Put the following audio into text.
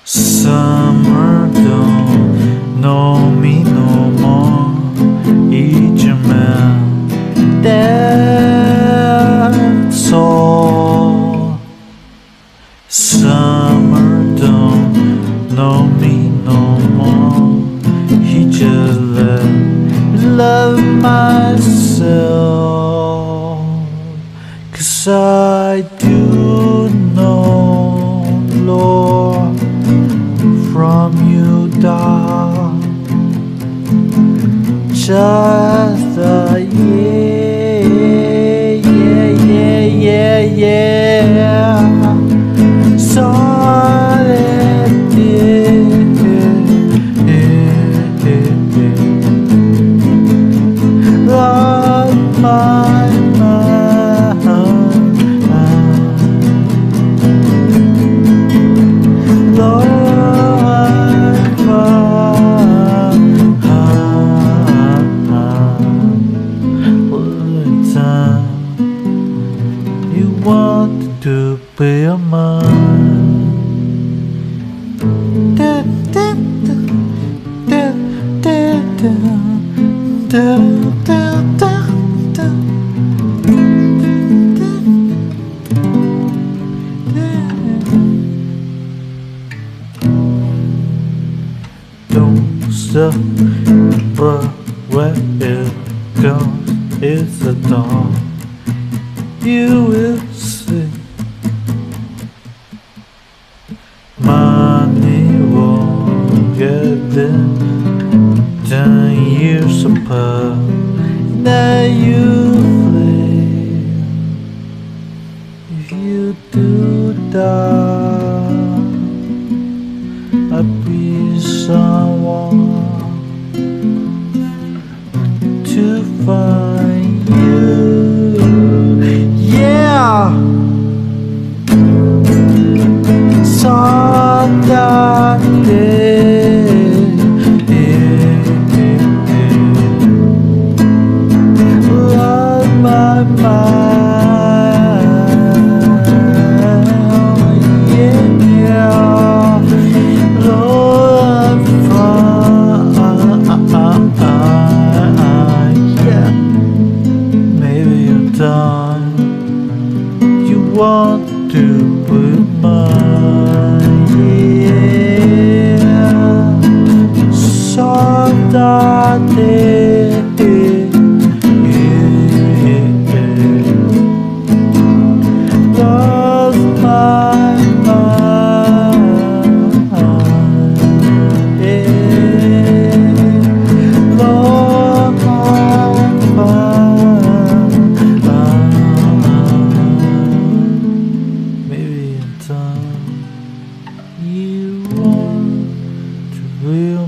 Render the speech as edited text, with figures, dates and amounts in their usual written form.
Summer don't know me no more. 이쯤엔 that's all. Summer don't know me no more. He just let me love myself. 'Cause I do know, Lord, from you, dark, just a yeah. Lost my mind, lost all the time. You want to be a man. Don't stop, but where it goes is the dawn. You will see. Money won't get there. 10 years apart, now you flee. If you do die, I'll be someone to find you. Yeah. Saw that day. Lost my mind. Yeah. Lord, yeah. Maybe you're done. You want to put mine, yeah. Saw that day, yeah. Lost my mind, yeah. Lost my mind. Maybe in time you want to realize